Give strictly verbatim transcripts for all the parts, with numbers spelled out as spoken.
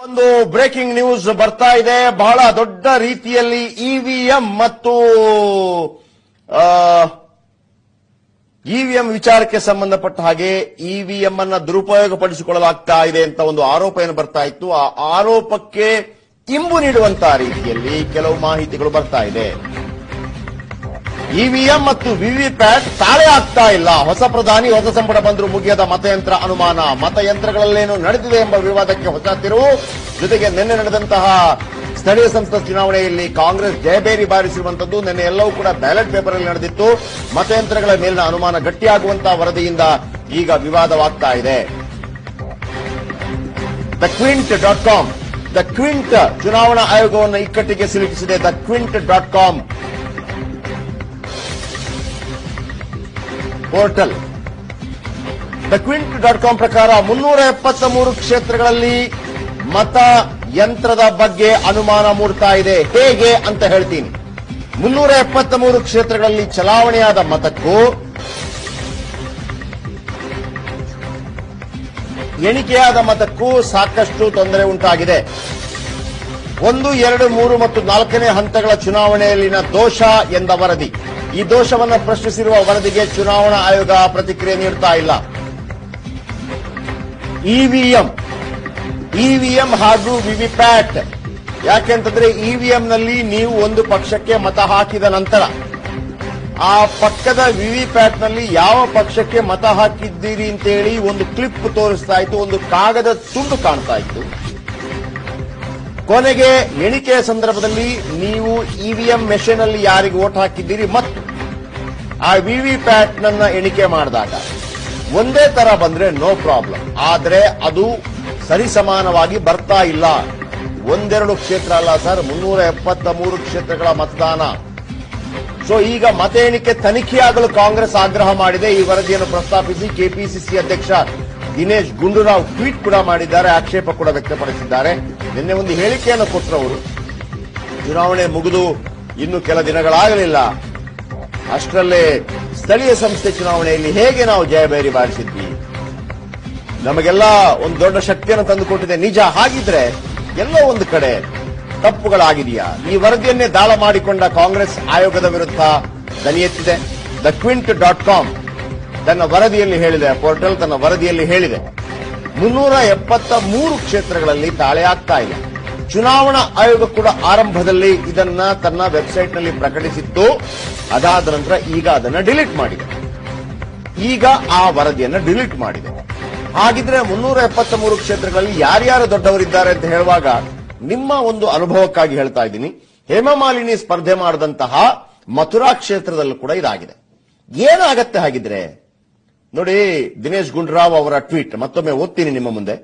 ಒಂದು breaking news ಬರ್ತಾ ಇದೆ. ಬಹಳ ದೊಡ್ಡ ರೀತಿಯಲ್ಲಿ ಇವಿಎಂ ಮತ್ತು ಇವಿಎಂ ವಿಚಾರಕ್ಕೆ ಸಂಬಂಧಪಟ್ಟ ಹಾಗೆ ಇವಿಎಂ ಅನ್ನ ದುರುಪಯೋಗ ಪಡಿಸಿಕೊಳ್ಳಲಾಗ್ತಾ ಇದೆ ಅಂತ ಒಂದು ಆರೋಪ ಏನು ಬರ್ತಾ ಇತ್ತು. ಆ ಆರೋಪಕ್ಕೆ ಇಂಬು ನೀಡುವಂತಹ ರೀತಿಯಲ್ಲಿ ಕೆಲವು ಮಾಹಿತಿಗಳು ಬರ್ತಾ ಇದೆ. ಇವಿಎಂ ಮತ್ತು ವಿವಿಪ್ಯಾಟ್ ತಾಳೆ ಆಗ್ತಾ ಇಲ್ಲ. ಹೊಸ ಪ್ರಧಾನಿ ಹೊಸ ಸಂಪುಟ ಬಂದರೂ ಮುಗಿಯದ ಮತಯಂತ್ರ ಅನುಮಾನ. ಮತಯಂತ್ರಗಳಲ್ಲೇನು ನಡೆದಿದೆ ಎಂಬ ವಿವಾದಕ್ಕೆ ಹೊಸ ತಿರುವು. ಜೊತೆಗೆ ನಿನ್ನೆ ನಡೆದಂತಹ ಸ್ಥಳೀಯ ಸಂಸ್ಥೆ ಚುನಾವಣೆಯಲ್ಲಿ ಕಾಂಗ್ರೆಸ್ ಜಯಬೇರಿ ಬಾರಿಸಿರುವಂತದ್ದು. ನಿನ್ನೆ ಎಲ್ಲವೂ ಕೂಡ ಬ್ಯಾಲೆಟ್ ಪೇಪರ್ ಅಲ್ಲಿ ನಡೆದಿತ್ತು. ಮತಯಂತ್ರಗಳ ಮೇಲಿನ ಅನುಮಾನ ಗಟ್ಟಿಯಾಗುವಂತಹ ವರದಿಯಿಂದ ಈಗ ವಿವಾದವಾಗ್ತಾ ಇದೆ. The Quint dot com the Quint ಚುನಾವಣಾ ಆಯೋಗವನ್ನು ಇಕ್ಕಟ್ಟಿಗೆ ಸಿಲುಕಿಸಿದೆ. The Quint dot com portal. The Quint dot com ಪ್ರಕಾರ ಮುನ್ನೂರ ಎಪ್ಪತ್ತ ಮೂರು ಕ್ಷೇತ್ರಗಳಲ್ಲಿ ಮತ ಯಂತ್ರದ ಬಗ್ಗೆ ಅನುಮಾನ ಮೂಡ್ತಾ ಇದೆ. ಹೇಗೆ ಅಂತ ಹೇಳ್ತೀನಿ. ಮುನ್ನೂರ ಎಪ್ಪತ್ತ ಮೂರು ಕ್ಷೇತ್ರಗಳಲ್ಲಿ ಚಲಾವಣೆಯಾದ ಮತಕ್ಕೂ ಎಣಿಕೆಯಾದ ಮತಕ್ಕೂ ಸಾಕಷ್ಟು ತೊಂದರೆ ಉಂಟಾಗಿದೆ. ಒಂದು ಎರಡು ಮೂರು ಮತ್ತು ನಾಲ್ಕನೇ ಹಂತಗಳ ಚುನಾವಣೆಯಲ್ಲಿನ ದೋಷ ಎಂದ ವರದಿ. ಈ ದೋಷವನ್ನು ಪ್ರಶ್ನಿಸಿರುವ ವರದಿಗೆ ಚುನಾವಣಾ ಆಯೋಗ ಪ್ರತಿಕ್ರಿಯೆ ನೀಡುತ್ತಾ ಇಲ್ಲ. ಇವಿಎಂ ಇವಿಎಂ ಹಾಗೂ ವಿವಿಪ್ಯಾಟ್ ಯಾಕೆಂತಂದ್ರೆ ಇವಿಎಂನಲ್ಲಿ ನೀವು ಒಂದು ಪಕ್ಷಕ್ಕೆ ಮತ ಹಾಕಿದ ನಂತರ ಆ ಪಕ್ಕದ ವಿವಿಪ್ಯಾಟ್ನಲ್ಲಿ ಯಾವ ಪಕ್ಷಕ್ಕೆ ಮತ ಹಾಕಿದ್ದೀರಿ ಅಂತೇಳಿ ಒಂದು ಕ್ಲಿಪ್ ತೋರಿಸ್ತಾ ಇತ್ತು, ಒಂದು ಕಾಗದ ತುಂಡು ಕಾಣ್ತಾ ಇತ್ತು. ಕೊನೆಗೆ ಎಣಿಕೆಯ ಸಂದರ್ಭದಲ್ಲಿ ನೀವು ಇವಿಎಂ ಮೆಷಿನ್ ಅಲ್ಲಿ ಯಾರಿಗೆ ವೋಟ್ ಹಾಕಿದ್ದೀರಿ ಮತ್ತು ಆ ವಿವಿಪ್ಯಾಟ್ ನನ್ನ ಎಣಿಕೆ ಮಾಡಿದಾಗ ಒಂದೇ ತರ ಬಂದ್ರೆ ನೋ ಪ್ರಾಬ್ಲಮ್. ಆದ್ರೆ ಅದು ಸರಿಸಮಾನವಾಗಿ ಬರ್ತಾ ಇಲ್ಲ. ಒಂದೆರಡು ಕ್ಷೇತ್ರ ಅಲ್ಲ ಸರ್, ಮುನ್ನೂರ ಎಪ್ಪತ್ತ ಮೂರು ಕ್ಷೇತ್ರಗಳ ಮತದಾನ. ಸೊ ಈಗ ಮತ ಎಣಿಕೆ ತನಿಖೆಯಾಗಲು ಕಾಂಗ್ರೆಸ್ ಆಗ್ರಹ ಮಾಡಿದೆ. ಈ ವರದಿಯನ್ನು ಪ್ರಸ್ತಾಪಿಸಿ ಕೆಪಿಸಿಸಿ ಅಧ್ಯಕ್ಷ ದಿನೇಶ್ ಗುಂಡೂರಾವ್ ಟ್ವೀಟ್ ಕೂಡ ಮಾಡಿದ್ದಾರೆ, ಆಕ್ಷೇಪ ಕೂಡ ವ್ಯಕ್ತಪಡಿಸಿದ್ದಾರೆ. ನಿನ್ನೆ ಒಂದು ಹೇಳಿಕೆಯನ್ನು ಕೊಟ್ಟರು ಅವರು. ಚುನಾವಣೆ ಮುಗಿದು ಇನ್ನು ಕೆಲ ದಿನಗಳಾಗಲಿಲ್ಲ, ಅಷ್ಟರಲ್ಲೇ ಸ್ಥಳೀಯ ಸಂಸ್ಥೆ ಚುನಾವಣೆಯಲ್ಲಿ ಹೇಗೆ ನಾವು ಜಯಬೇರಿ ಬಾರಿಸಿದ್ವಿ, ನಮಗೆಲ್ಲ ಒಂದು ದೊಡ್ಡ ಶಕ್ತಿಯನ್ನು ತಂದುಕೊಟ್ಟಿದೆ. ನಿಜ. ಹಾಗಿದ್ರೆ ಎಲ್ಲೋ ಒಂದು ಕಡೆ ತಪ್ಪುಗಳಾಗಿದೆಯಾ? ಈ ವರದಿಯನ್ನೇ ದಾಳ ಮಾಡಿಕೊಂಡ ಕಾಂಗ್ರೆಸ್ ಆಯೋಗದ ವಿರುದ್ಧ ದನಿ ಎತ್ತಿದೆ. ದ ಕ್ವಿಂಟ್ ಡಾಟ್ ಕಾಮ್ ತನ್ನ ವರದಿಯಲ್ಲಿ ಹೇಳಿದೆ, ಪೋರ್ಟಲ್ ತನ್ನ ವರದಿಯಲ್ಲಿ ಹೇಳಿದೆ, ಮುನ್ನೂರ ಎಪ್ಪತ್ತ ಮೂರು ಕ್ಷೇತ್ರಗಳಲ್ಲಿ ತಾಳೆ ಆಗ್ತಾ ಇಲ್ಲ. ಚುನಾವಣಾ ಆಯೋಗ ಕೂಡ ಆರಂಭದಲ್ಲಿ ಇದನ್ನ ತನ್ನ ವೆಬ್ಸೈಟ್ನಲ್ಲಿ ಪ್ರಕಟಿಸಿತ್ತು. ಅದಾದ ನಂತರ ಈಗ ಅದನ್ನ ಡಿಲೀಟ್ ಮಾಡಿದೆ. ಈಗ ಆ ವರದಿಯನ್ನ ಡಿಲೀಟ್ ಮಾಡಿದೆ. ಹಾಗಿದ್ರೆ ಮುನ್ನೂರ ಎಪ್ಪತ್ತ ಮೂರು ಕ್ಷೇತ್ರಗಳಲ್ಲಿ ಯಾರ್ಯಾರು ದೊಡ್ಡವರಿದ್ದಾರೆ ಅಂತ ಹೇಳುವಾಗ ನಿಮ್ಮ ಒಂದು ಅನುಭವಕ್ಕಾಗಿ ಹೇಳ್ತಾ ಇದ್ದೀನಿ. ಹೇಮಮಾಲಿನಿ ಸ್ಪರ್ಧೆ ಮಾಡಿದಂತಹ ಮಥುರಾ ಕ್ಷೇತ್ರದಲ್ಲೂ ಕೂಡ ಇದಾಗಿದೆ. ಏನಾಗತ್ತೆ ಹಾಗಿದ್ರೆ ನೋಡಿ, ದಿನೇಶ್ ಗುಂಡೂರಾವ್ ಅವರ ಟ್ವೀಟ್ ಮತ್ತೊಮ್ಮೆ ಓದ್ತೀನಿ ನಿಮ್ಮ ಮುಂದೆ.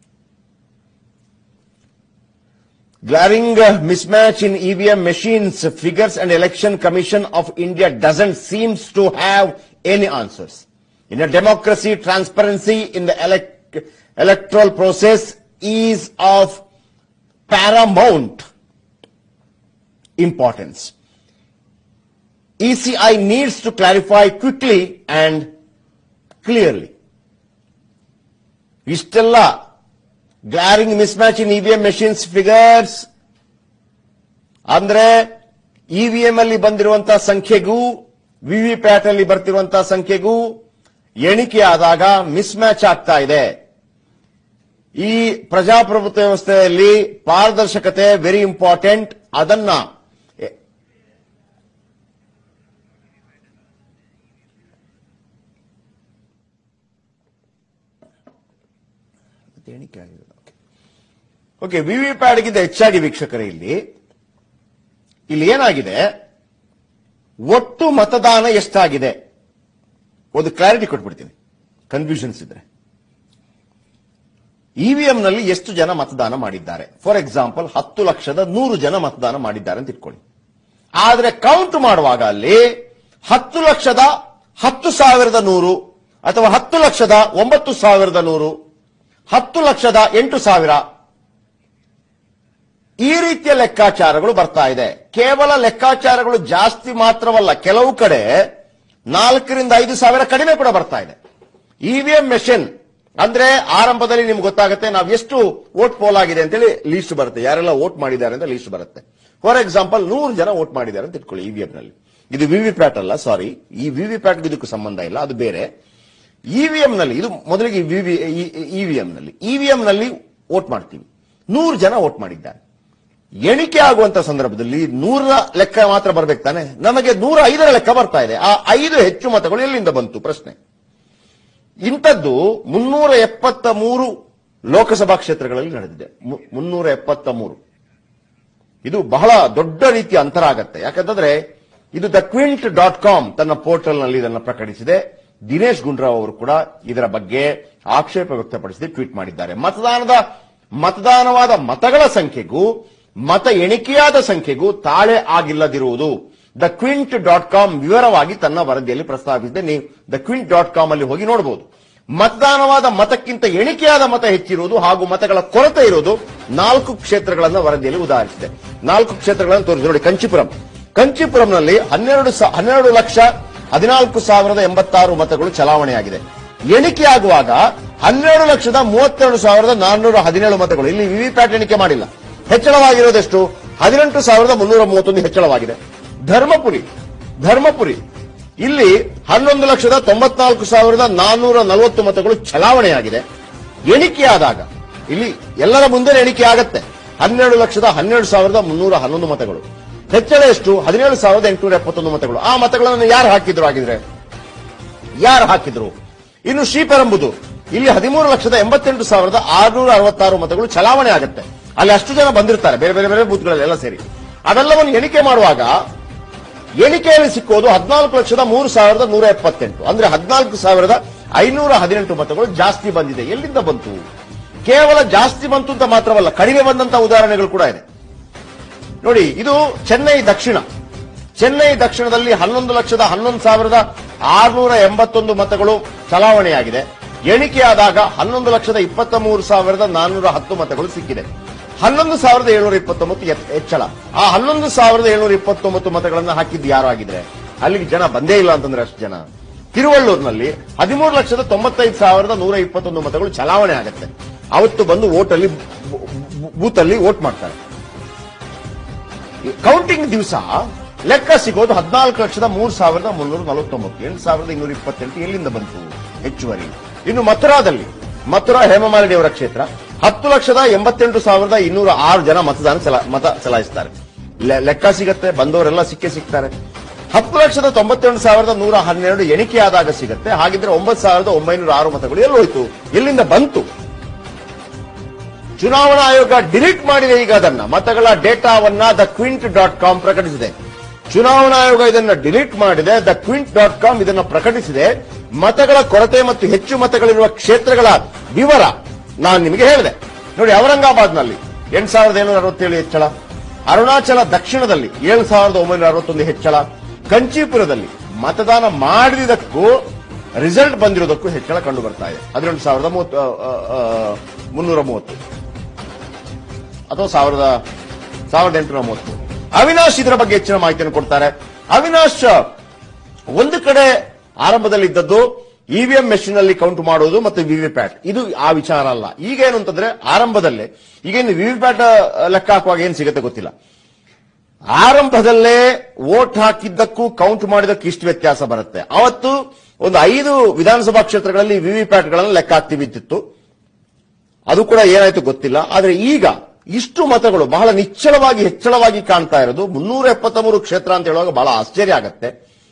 Glaring mismatch in E V M machines, figures and Election Commission of India doesn't seems to have any answers. In a democracy, transparency in the elect electoral process is of paramount importance. E C I needs to clarify quickly and clearly. ಇಷ್ಟೆಲ್ಲ glaring mismatch in EVM machines figures ಅಂದ್ರೆ EVM ಅಲ್ಲಿ ಬಂದಿರುವಂತಹ ಸಂಖ್ಯೆಗೂ VVPAT ಅಲ್ಲಿ ಬರ್ತಿರುವಂತಹ ಸಂಖ್ಯೆಗೂ ಎಣಿಕೆ ಆದಾಗ mismatch ಆಗ್ತಾ ಇದೆ. ಈ ಪ್ರಜಾಪ್ರಭುತ್ವ ವ್ಯವಸ್ಥೆಯಲ್ಲಿ ಪಾರದರ್ಶಕತೆ ವೆರಿ ಇಂಪಾರ್ಟೆಂಟ್. ಅದನ್ನ ಎಣಿಕೆ ಆಗಿದೆ. ಓಕೆ, ವಿವಿಪ್ಯಾಟ್ಗಿಂತ ಹೆಚ್ಚಾಗಿ ವೀಕ್ಷಕರೇ ಇಲ್ಲಿ ಇಲ್ಲಿ ಏನಾಗಿದೆ, ಒಟ್ಟು ಮತದಾನ ಎಷ್ಟಾಗಿದೆ ಒಂದು ಕ್ಲಾರಿಟಿ ಕೊಟ್ಬಿಡ್ತೀನಿ, ಕನ್ಫ್ಯೂಷನ್ಸ್ ಇದ್ರೆ. ಇವಿಎಂನಲ್ಲಿ ಎಷ್ಟು ಜನ ಮತದಾನ ಮಾಡಿದ್ದಾರೆ? ಫಾರ್ ಎಕ್ಸಾಂಪಲ್ ಹತ್ತು ಲಕ್ಷದ ನೂರು ಜನ ಮತದಾನ ಮಾಡಿದ್ದಾರೆ ಅಂತ ಇಟ್ಕೊಳ್ಳಿ. ಆದ್ರೆ ಕೌಂಟ್ ಮಾಡುವಾಗ ಅಲ್ಲಿ ಹತ್ತು ಲಕ್ಷದ ಹತ್ತು ಸಾವಿರದ ನೂರು ಅಥವಾ ಹತ್ತು ಲಕ್ಷದ ಒಂಬತ್ತು ಸಾವಿರದ ನೂರು, ಹತ್ತು ಲಕ್ಷದ ಎಂಟು ಸಾವಿರ ಈ ರೀತಿಯ ಲೆಕ್ಕಾಚಾರಗಳು ಬರ್ತಾ ಇದೆ. ಕೇವಲ ಲೆಕ್ಕಾಚಾರಗಳು ಜಾಸ್ತಿ ಮಾತ್ರವಲ್ಲ, ಕೆಲವು ಕಡೆ ನಾಲ್ಕರಿಂದ ಐದು ಸಾವಿರ ಕಡಿಮೆ ಕೂಡ ಬರ್ತಾ ಇದೆ. ಇವಿಎಂ ಮೆಷಿನ್ ಅಂದ್ರೆ ಆರಂಭದಲ್ಲಿ ನಿಮ್ಗೆ ಗೊತ್ತಾಗುತ್ತೆ ನಾವು ಎಷ್ಟು ವೋಟ್ ಪೋಲ್ ಆಗಿದೆ ಅಂತೇಳಿ ಲೀಸ್ಟ್ ಬರುತ್ತೆ, ಯಾರೆಲ್ಲ ವೋಟ್ ಮಾಡಿದ್ದಾರೆ ಅಂತ ಲೀಸ್ಟ್ ಬರುತ್ತೆ. ಫಾರ್ ಎಕ್ಸಾಂಪಲ್ ನೂರು ಜನ ವೋಟ್ ಮಾಡಿದ್ದಾರೆ ಅಂತ ಇಟ್ಕೊಳ್ಳಿ ಇವಿಎಂ ನಲ್ಲಿ. ಇದು ವಿವಿಪ್ಯಾಟ್ ಅಲ್ಲ, ಸಾರಿ, ಈ ವಿವಿಪ್ಯಾಟ್ ಇದಕ್ಕೂ ಸಂಬಂಧ ಇಲ್ಲ, ಅದು ಬೇರೆ. ಇವಿಎಂ ನಲ್ಲಿ ಇದು ಮೊದಲಿಗೆ ಇವಿಎಂ ನಲ್ಲಿ ಇವಿಎಂ ನಲ್ಲಿ ವೋಟ್ ಮಾಡ್ತೀವಿ. ನೂರು ಜನ ವೋಟ್ ಮಾಡಿದ್ದಾರೆ. ಎಣಿಕೆ ಆಗುವಂತ ಸಂದರ್ಭದಲ್ಲಿ ನೂರ ಲೆಕ್ಕ ಮಾತ್ರ ಬರ್ಬೇಕು ತಾನೆ, ನಮಗೆ ನೂರ ಐದರ ಲೆಕ್ಕ ಬರ್ತಾ ಇದೆ. ಆ ಐದು ಹೆಚ್ಚು ಮತಗಳು ಎಲ್ಲಿಂದ ಬಂತು ಪ್ರಶ್ನೆ. ಇಂಥದ್ದು ಮುನ್ನೂರ ಎಪ್ಪತ್ತ ಮೂರು ಲೋಕಸಭಾ ಕ್ಷೇತ್ರಗಳಲ್ಲಿ ನಡೆದಿದೆ. ಮುನ್ನೂರ ಎಪ್ಪತ್ತ ಮೂರು ಇದು ಬಹಳ ದೊಡ್ಡ ರೀತಿಯ ಅಂತರ ಆಗತ್ತೆ. ಯಾಕಂತಂದ್ರೆ ಇದು ದ ಕ್ವಿಂಟ್ ಡಾಟ್ ಕಾಮ್ ತನ್ನ ಪೋರ್ಟಲ್ ನಲ್ಲಿ ಇದನ್ನು ಪ್ರಕಟಿಸಿದೆ. ದಿನೇಶ್ ಗುಂಡೂರಾವ್ ಅವರು ಕೂಡ ಇದರ ಬಗ್ಗೆ ಆಕ್ಷೇಪ ವ್ಯಕ್ತಪಡಿಸಿ ಟ್ವೀಟ್ ಮಾಡಿದ್ದಾರೆ. ಮತದಾನದ ಮತದಾನವಾದ ಮತಗಳ ಸಂಖ್ಯೆಗೂ ಮತ ಎಣಿಕೆಯಾದ ಸಂಖ್ಯೆಗೂ ತಾಳೆ ಆಗಿಲ್ಲದಿರುವುದು ದ ಕ್ವಿಂಟ್ ಡಾಟ್ ಕಾಮ್ ವಿವರವಾಗಿ ತನ್ನ ವರದಿಯಲ್ಲಿ ಪ್ರಸ್ತಾಪಿಸಿದೆ. ನೀವು ದ ಕ್ವಿಂಟ್ ಡಾಟ್ ಕಾಮ್ ಅಲ್ಲಿ ಹೋಗಿ ನೋಡಬಹುದು. ಮತದಾನವಾದ ಮತಕ್ಕಿಂತ ಎಣಿಕೆಯಾದ ಮತ ಹೆಚ್ಚಿರುವುದು ಹಾಗೂ ಮತಗಳ ಕೊರತೆ ಇರುವುದು ನಾಲ್ಕು ಕ್ಷೇತ್ರಗಳನ್ನು ವರದಿಯಲ್ಲಿ ಉದಾಹರಿಸಿದೆ. ನಾಲ್ಕು ಕ್ಷೇತ್ರಗಳನ್ನು ತೋರಿಸಿ ನೋಡಿ. ಕಂಚಿಪುರಂ ಕಂಚಿಪುರಂನಲ್ಲಿ ಹನ್ನೆರಡು ಹನ್ನೆರಡು ಲಕ್ಷ ಹದಿನಾಲ್ಕು ಸಾವಿರದ ಎಂಬತ್ತಾರು ಮತಗಳು ಚಲಾವಣೆಯಾಗಿದೆ. ಎಣಿಕೆಯಾಗುವಾಗ ಹನ್ನೆರಡು ಲಕ್ಷದ ಮೂವತ್ತೆರಡು ಸಾವಿರದ ನಾನ್ನೂರ ಹದಿನೇಳು ಮತಗಳು. ಇಲ್ಲಿ ವಿವಿಪ್ಯಾಟ್ ಎಣಿಕೆ ಮಾಡಿಲ್ಲ. ಹೆಚ್ಚಳವಾಗಿರೋದೆಷ್ಟು? ಹದಿನೆಂಟು ಸಾವಿರದ ಮುನ್ನೂರ ಮೂವತ್ತೊಂದು ಹೆಚ್ಚಳವಾಗಿದೆ. ಧರ್ಮಪುರಿ ಧರ್ಮಪುರಿ ಇಲ್ಲಿ ಹನ್ನೊಂದು ಲಕ್ಷದ ತೊಂಬತ್ನಾಲ್ಕು ಸಾವಿರದ ನಾನ್ನೂರ ನಲವತ್ತು ಮತಗಳು ಚಲಾವಣೆಯಾಗಿದೆ. ಎಣಿಕೆಯಾದಾಗ ಇಲ್ಲಿ ಎಲ್ಲರ ಮುಂದೆ ಎಣಿಕೆ ಆಗತ್ತೆ. ಹನ್ನೆರಡು ಲಕ್ಷದ ಹನ್ನೆರಡು ಸಾವಿರದ ಮುನ್ನೂರ ಹನ್ನೊಂದು ಮತಗಳು. ಹೆಚ್ಚಳ ಎಷ್ಟು? ಹದಿನೇಳು ಸಾವಿರದ ಎಂಟುನೂರ ಎಪ್ಪತ್ತೊಂದು ಮತಗಳು. ಆ ಮತಗಳನ್ನು ಯಾರು ಹಾಕಿದ್ರು? ಆಗಿದ್ರೆ ಯಾರು ಹಾಕಿದ್ರು? ಇನ್ನು ಶ್ರೀಪೆರಂಬುದೂರು ಇಲ್ಲಿ ಹದಿಮೂರು ಲಕ್ಷದ ಎಂಬತ್ತೆಂಟು ಸಾವಿರದ ಆರುನೂರ ಅರವತ್ತಾರು ಮತಗಳು ಚಲಾವಣೆ ಆಗುತ್ತೆ. ಅಲ್ಲಿ ಅಷ್ಟು ಜನ ಬಂದಿರ್ತಾರೆ ಬೇರೆ ಬೇರೆ ಬೇರೆ ಬೂತ್ಗಳೆಲ್ಲ ಸೇರಿ. ಅದೆಲ್ಲವನ್ನು ಎಣಿಕೆ ಮಾಡುವಾಗ ಎಣಿಕೆಯಲ್ಲಿ ಸಿಕ್ಕೋದು ಹದಿನಾಲ್ಕು ಲಕ್ಷದ ಮೂರು ಸಾವಿರದ ನೂರ ಎಪ್ಪತ್ತೆಂಟು. ಅಂದ್ರೆ ಹದಿನಾಲ್ಕು ಸಾವಿರದ ಐನೂರ ಹದಿನೆಂಟು ಮತಗಳು ಜಾಸ್ತಿ ಬಂದಿದೆ. ಎಲ್ಲಿಂದ ಬಂತು? ಕೇವಲ ಜಾಸ್ತಿ ಬಂತು ಅಂತ ಮಾತ್ರವಲ್ಲ, ಕಡಿಮೆ ಬಂದಂತಹ ಉದಾಹರಣೆಗಳು ಕೂಡ ಇದೆ ನೋಡಿ. ಇದು ಚೆನ್ನೈ ದಕ್ಷಿಣ ಚೆನ್ನೈ ದಕ್ಷಿಣದಲ್ಲಿ ಹನ್ನೊಂದು ಲಕ್ಷದ ಹನ್ನೊಂದು ಸಾವಿರದ ಆರುನೂರ ಎಂಬತ್ತೊಂದು ಮತಗಳು ಚಲಾವಣೆಯಾಗಿದೆ. ಎಣಿಕೆಯಾದಾಗ ಹನ್ನೊಂದು ಲಕ್ಷದ ಇಪ್ಪತ್ತ ಮೂರು ಸಾವಿರದ ನಾನ್ನೂರ ಹತ್ತು ಮತಗಳು ಸಿಕ್ಕಿದೆ. ಹನ್ನೊಂದು ಸಾವಿರದ ಏಳ್ನೂರ ಇಪ್ಪತ್ತೊಂಬತ್ತು ಹೆಚ್ಚಳ. ಆ ಹನ್ನೊಂದು ಸಾವಿರದ ಏಳ್ನೂರ ಇಪ್ಪತ್ತೊಂಬತ್ತು ಮತಗಳನ್ನು ಹಾಕಿದ್ದು ಯಾರು ಆಗಿದ್ರೆ ಅಲ್ಲಿಗೆ ಜನ ಬಂದೇ ಇಲ್ಲ ಅಂತಂದ್ರೆ ಅಷ್ಟು ಜನ. ತಿರುವಳ್ಳೂರಿನಲ್ಲಿ ಹದಿಮೂರು ಲಕ್ಷದ ತೊಂಬತ್ತೈದು ಸಾವಿರದ ನೂರ ಇಪ್ಪತ್ತೊಂದು ಮತಗಳು ಚಲಾವಣೆ ಆಗುತ್ತೆ. ಅವತ್ತು ಬಂದು ವೋಟಲ್ಲಿ ಬೂತ್ ಅಲ್ಲಿ ವೋಟ್ ಮಾಡ್ತಾರೆ. ಕೌಂಟಿಂಗ್ ದಿವಸ ಲೆಕ್ಕ ಸಿಗೋದು ಹದಿನಾಲ್ಕು ಲಕ್ಷದ ಮೂರು ಸಾವಿರದ ಮುನ್ನೂರ ನಲವತ್ತೊಂಬತ್ತು. ಎಂಟು ಸಾವಿರದ ಇನ್ನೂರ ಇಪ್ಪತ್ತೆಂಟು ಎಲ್ಲಿಂದ ಬಂತು ಹೆಚ್ಚುವರಿ? ಇನ್ನು ಮಥುರಾದಲ್ಲಿ ಮಥುರಾ ಹೇಮಮಾಲಿನಿ ಅವರ ಕ್ಷೇತ್ರ ಹತ್ತು ಲಕ್ಷದ ಎಂಬತ್ತೆಂಟು ಸಾವಿರದ ಇನ್ನೂರ ಆರು ಜನ ಮತದಾನ ಮತ ಚಲಾಯಿಸುತ್ತಾರೆ. ಲೆಕ್ಕ ಸಿಗತ್ತೆ, ಬಂದವರೆಲ್ಲ ಸಿಕ್ಕೇ ಸಿಗ್ತಾರೆ. ಹತ್ತು ಲಕ್ಷದ ತೊಂಬತ್ತೆಂಟು ಸಾವಿರದ ನೂರ ಹನ್ನೆರಡು ಎಣಿಕೆಯಾದಾಗ ಸಿಗುತ್ತೆ. ಹಾಗಿದ್ರೆ ಒಂಬತ್ತು ಸಾವಿರದ ಒಂಬೈನೂರ ಆರು ಮತಗಳು ಎಲ್ಲೋಯ್ತು? ಎಲ್ಲಿಂದ ಬಂತು? ಚುನಾವಣಾ ಆಯೋಗ ಡಿಲೀಟ್ ಮಾಡಿದೆ ಈಗ ಅದನ್ನ. ಮತಗಳ ಡೇಟಾವನ್ನ ದ ಕ್ವಿಂಟ್ ಡಾಟ್ ಕಾಮ್ ಪ್ರಕಟಿಸಿದೆ. ಚುನಾವಣಾ ಆಯೋಗ ಇದನ್ನ ಡಿಲೀಟ್ ಮಾಡಿದೆ. ದ ಕ್ವಿಂಟ್ ಡಾಟ್ ಕಾಮ್ ಇದನ್ನ ಪ್ರಕಟಿಸಿದೆ. ಮತಗಳ ಕೊರತೆ ಮತ್ತು ಹೆಚ್ಚು ಮತಗಳಿರುವ ಕ್ಷೇತ್ರಗಳ ವಿವರ ನಾನು ನಿಮಗೆ ಹೇಳಿದೆ ನೋಡಿ. ಔರಂಗಾಬಾದ್ನಲ್ಲಿ ಎಂಟು ಸಾವಿರದ ಏಳ್ನೂರ ಅರವತ್ತೇಳು ಹೆಚ್ಚಳ. ಅರುಣಾಚಲ ದಕ್ಷಿಣದಲ್ಲಿ ಏಳು ಸಾವಿರದ ಒಂಬೈನೂರ ಅರವತ್ತೊಂದು ಹೆಚ್ಚಳ. ಕಂಚೀಪುರದಲ್ಲಿ ಮತದಾನ ಮಾಡಿದಕ್ಕೂ ರಿಸಲ್ಟ್ ಬಂದಿರೋದಕ್ಕೂ ಹೆಚ್ಚಳ ಕಂಡು ಬರ್ತಾ ಇದೆ. ಹದಿನೆಂಟು ಸಾವಿರದ ಮುನ್ನೂರ ಮೂವತ್ತು ಅಥವಾ ಸಾವಿರದ ಸಾವಿರದ ಎಂಟುನೂರ ಮೂವತ್ತು. ಅವಿನಾಶ್ ಇದರ ಬಗ್ಗೆ ಹೆಚ್ಚಿನ ಮಾಹಿತಿಯನ್ನು ಕೊಡ್ತಾರೆ. ಅವಿನಾಶ್, ಒಂದು ಕಡೆ ಆರಂಭದಲ್ಲಿ ಇದ್ದದ್ದು ಇವಿಎಂ ಮೆಷಿನ್ ಅಲ್ಲಿ ಕೌಂಟ್ ಮಾಡುವುದು ಮತ್ತು ವಿವಿಪ್ಯಾಟ್, ಇದು ಆ ವಿಚಾರ ಅಲ್ಲ. ಈಗ ಏನು ಅಂತಂದ್ರೆ ಆರಂಭದಲ್ಲೇ ಈಗೇನು ವಿವಿಪ್ಯಾಟ್ ಲೆಕ್ಕ ಹಾಕುವಾಗ ಏನ್ ಸಿಗುತ್ತೆ ಗೊತ್ತಿಲ್ಲ. ಆರಂಭದಲ್ಲೇ ವೋಟ್ ಹಾಕಿದ್ದಕ್ಕೂ ಕೌಂಟ್ ಮಾಡಿದಕ್ಕೂ ಇಷ್ಟು ವ್ಯತ್ಯಾಸ ಬರುತ್ತೆ. ಅವತ್ತು ಒಂದು ಐದು ವಿಧಾನಸಭಾ ಕ್ಷೇತ್ರಗಳಲ್ಲಿ ವಿವಿಪ್ಯಾಟ್ಗಳನ್ನು ಲೆಕ್ಕ ಹಾಕ್ತಿವಿತ್ತು. ಅದು ಕೂಡ ಏನಾಯ್ತು ಗೊತ್ತಿಲ್ಲ. ಆದ್ರೆ ಈಗ ಇಷ್ಟು ಮತಗಳು ಬಹಳ ನಿಚ್ಚಳವಾಗಿ ಹೆಚ್ಚಳವಾಗಿ ಕಾಣ್ತಾ ಇರೋದು ಮುನ್ನೂರ ಎಪ್ಪತ್ತ ಮೂರು ಕ್ಷೇತ್ರ ಅಂತ ಹೇಳುವಾಗ ಬಹಳ ಆಶ್ಚರ್ಯ ಆಗತ್ತೆ.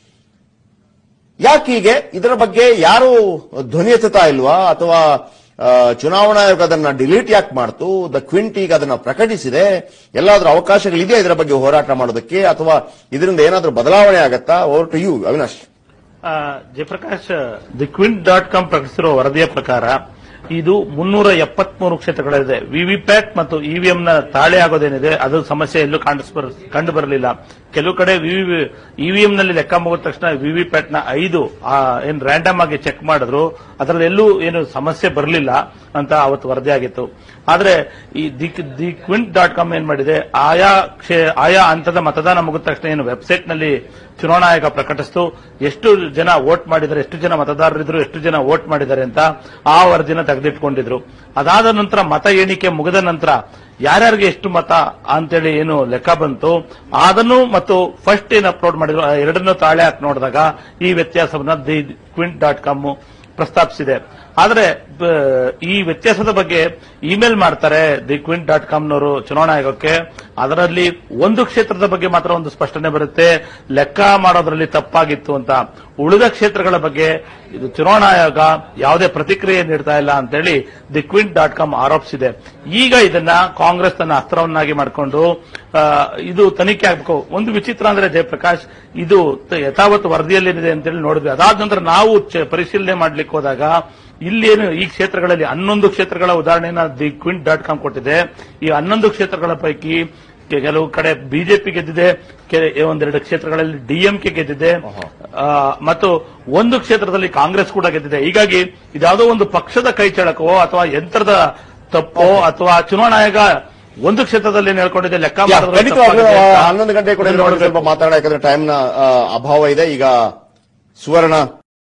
ಯಾಕೀಗೆ? ಇದರ ಬಗ್ಗೆ ಯಾರು ಧ್ವನಿ ಎತ್ತುತ್ತಾ ಇಲ್ವಾ? ಅಥವಾ ಚುನಾವಣಾ ಆಯೋಗ ಅದನ್ನ ಡಿಲೀಟ್ ಯಾಕೆ ಮಾಡ್ತು? ದ ಕ್ವಿಂಟ್ ಈಗ ಅದನ್ನ ಪ್ರಕಟಿಸಿದೆ. ಎಲ್ಲಾದ್ರೂ ಅವಕಾಶಗಳಿದೆಯಾ ಇದರ ಬಗ್ಗೆ ಹೋರಾಟ ಮಾಡೋದಕ್ಕೆ, ಅಥವಾ ಇದರಿಂದ ಏನಾದ್ರೂ ಬದಲಾವಣೆ ಆಗತ್ತಾ? Over to you Avinash. Jayaprakash, the Quint dot com ಪ್ರಕಟಿಸಿರುವ ವರದಿಯ ಪ್ರಕಾರ ಇದು ಮುನ್ನೂರ ಎಪ್ಪತ್ಮೂರು ಕ್ಷೇತ್ರಗಳಿದೆ. ವಿವಿಪ್ಯಾಟ್ ಮತ್ತು ಇವಿಎಂನ ತಾಳೆ ಆಗೋದೇನಿದೆ ಅದು ಸಮಸ್ಯೆ ಎಲ್ಲೂ ಕಂಡು ಬರಲಿಲ್ಲ. ಕೆಲವು ಕಡೆ ಇವಿಎಂನಲ್ಲಿ ಲೆಕ್ಕ ಮುಗಿದ ತಕ್ಷಣ ವಿವಿಪ್ಯಾಟ್ನ ಐದು ಏನ್ ರ್ಯಾಂಡಮ್ ಆಗಿ ಚೆಕ್ ಮಾಡಿದ್ರು, ಅದರಲ್ಲಿ ಎಲ್ಲೂ ಏನು ಸಮಸ್ಯೆ ಬರಲಿಲ್ಲ ಅಂತ ಅವತ್ತು ವರದಿಯಾಗಿತ್ತು. ಆದ್ರೆ ಈ the the Quint dot com ಏನ್ ಮಾಡಿದೆ, ಆಯಾ ಕ್ಷೇ ಆಯಾ ಹಂತದ ಮತದಾನ ಮುಗಿದ ತಕ್ಷಣ ಏನು ವೆಬ್ಸೈಟ್ ನಲ್ಲಿ ಚುನಾವಣಾ ಆಯೋಗ ಪ್ರಕಟಿಸಿತು, ಎಷ್ಟು ಜನ ವೋಟ್ ಮಾಡಿದ್ದಾರೆ, ಎಷ್ಟು ಜನ ಮತದಾರರಿದ್ರು, ಎಷ್ಟು ಜನ ವೋಟ್ ಮಾಡಿದ್ದಾರೆ ಅಂತ ಆ ವರದಿನ ತೆಗೆದಿಟ್ಕೊಂಡಿದ್ರು. ಅದಾದ ನಂತರ ಮತ ಎಣಿಕೆ ಮುಗಿದ ನಂತರ ಯಾರ್ಯಾರಿಗೆ ಎಷ್ಟು ಮತ ಅಂತೇಳಿ ಏನು ಲೆಕ್ಕ ಬಂತು ಅದನ್ನು ಮತ್ತು ಫಸ್ಟ್ ಏನು ಅಪ್ಲೋಡ್ ಮಾಡಿದ್ರು ಎರಡನ್ನೂ ತಾಳೆ ಹಾಕಿ ನೋಡಿದಾಗ ಈ ವ್ಯತ್ಯಾಸವನ್ನ ದಿ ಕ್ವಿಂಟ್ ಡಾಟ್ ಕಾಮ್ ಪ್ರಸ್ತಾಪಿಸಿದೆ. ಆದ್ರೆ ಈ ವ್ಯತ್ಯಾಸದ ಬಗ್ಗೆ ಇಮೇಲ್ ಮಾಡ್ತಾರೆ ದಿ ಕ್ವಿಂಟ್ ಡಾಟ್ ಕಾಮ್ನವರು ಚುನಾವಣಾ ಆಯೋಗಕ್ಕೆ. ಅದರಲ್ಲಿ ಒಂದು ಕ್ಷೇತ್ರದ ಬಗ್ಗೆ ಮಾತ್ರ ಒಂದು ಸ್ಪಷ್ಟನೆ ಬರುತ್ತೆ, ಲೆಕ್ಕ ಮಾಡೋದ್ರಲ್ಲಿ ತಪ್ಪಾಗಿತ್ತು ಅಂತ. ಉಳಿದ ಕ್ಷೇತ್ರಗಳ ಬಗ್ಗೆ ಇದು ಚುನಾವಣಾ ಆಯೋಗ ಯಾವುದೇ ಪ್ರತಿಕ್ರಿಯೆ ನೀಡ್ತಾ ಇಲ್ಲ ಅಂತೇಳಿ ದಿ ಕ್ವಿಂಟ್ ಡಾಟ್ ಕಾಮ್ ಆರೋಪಿಸಿದೆ. ಈಗ ಇದನ್ನ ಕಾಂಗ್ರೆಸ್ ತನ್ನ ಅಸ್ತ್ರವನ್ನಾಗಿ ಮಾಡಿಕೊಂಡು ಇದು ತನಿಖೆ ಆಗಬೇಕು. ಒಂದು ವಿಚಿತ್ರ ಅಂದ್ರೆ ಜಯಪ್ರಕಾಶ್, ಇದು ಯಥಾವತ್ ವರದಿಯಲ್ಲೇನಿದೆ ಅಂತೇಳಿ ನೋಡಿದ್ವಿ. ಅದಾದ ನಂತರ ನಾವು ಪರಿಶೀಲನೆ ಮಾಡ್ಲಿಕ್ಕೆ ಹೋದಾಗ ಇಲ್ಲೇನು ಈ ಕ್ಷೇತ್ರಗಳಲ್ಲಿ ಹನ್ನೊಂದು ಕ್ಷೇತ್ರಗಳ ಉದಾಹರಣೆನ ದಿ ಕ್ವಿಂಟ್ ಡಾಟ್ ಕಾಮ್ ಕೊಟ್ಟಿದೆ. ಈ ಹನ್ನೊಂದು ಕ್ಷೇತ್ರಗಳ ಪೈಕಿ ಕೆಲವು ಕಡೆ ಬಿಜೆಪಿ ಗೆದ್ದಿದೆ, ಒಂದೆರಡು ಕ್ಷೇತ್ರಗಳಲ್ಲಿ ಡಿಎಂಕೆ ಗೆದ್ದಿದೆ ಮತ್ತು ಒಂದು ಕ್ಷೇತ್ರದಲ್ಲಿ ಕಾಂಗ್ರೆಸ್ ಕೂಡ ಗೆದ್ದಿದೆ. ಹೀಗಾಗಿ ಇದ್ಯಾವುದೋ ಒಂದು ಪಕ್ಷದ ಕೈಚಳಕವೋ ಅಥವಾ ಯಂತ್ರದ ತಪ್ಪೋ ಅಥವಾ ಚುನಾವಣಾ ಆಯೋಗ ಒಂದು ಕ್ಷೇತ್ರದಲ್ಲಿ ಹೇಳ್ಕೊಂಡಿದೆ ಲೆಕ್ಕ ಹನ್ನೊಂದು ಗಂಟೆ ಕೂಡ ಮಾತಾಡೋ ಯಾಕಂದ್ರೆ ಟೈಮ್ನ ಅಭಾವ ಇದೆ. ಈಗ ಸುವರ್ಣ